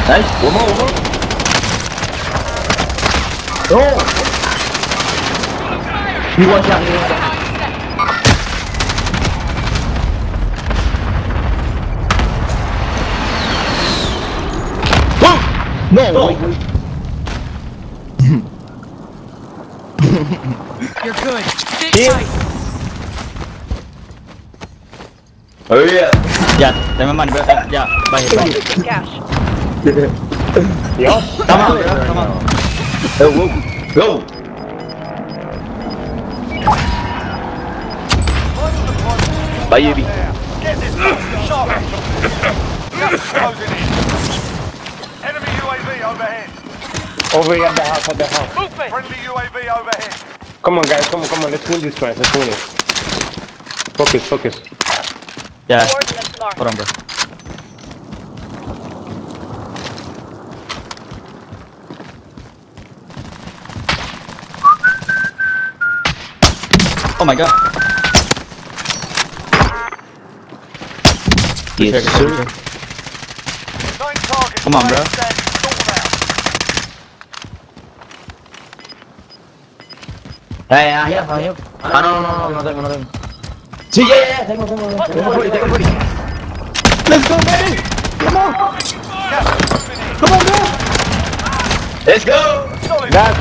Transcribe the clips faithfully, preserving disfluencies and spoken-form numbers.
Nice. One more, one more. Oh! You watch out, you watch out. No! Oh. Wait, wait. You're good. Sit Here. tight. Oh yeah. Yeah, never mind, bro. Yeah, bye. Cash. Yup. Come on, bro. Come on. Oh, whoa. Go. Bye, Yubi. Get this sharp. Closing in. Enemy U A V overhead. Over here at the house, at the house. Movement. Friendly U A V overhead. Come on, guys, come on, come on. Let's win this match. Let's win it. Focus, focus. Yeah. Coordinates marked. Hold on, bro. Oh my god. Yes, sir. Nine targets. Come on, bro. Stand, sort them out. Hey, I have, I have. Ah, no, no, no, no, tengo, no tengo. Sí, yeah, yeah, tengo, tengo, tengo. Tengo por ahí, tengo por ahí. Let's go, baby! Come on! Come on, bro! Let's go! Solid. That's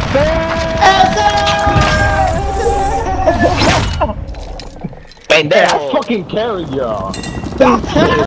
it! Pendejo! I fucking carried y'all.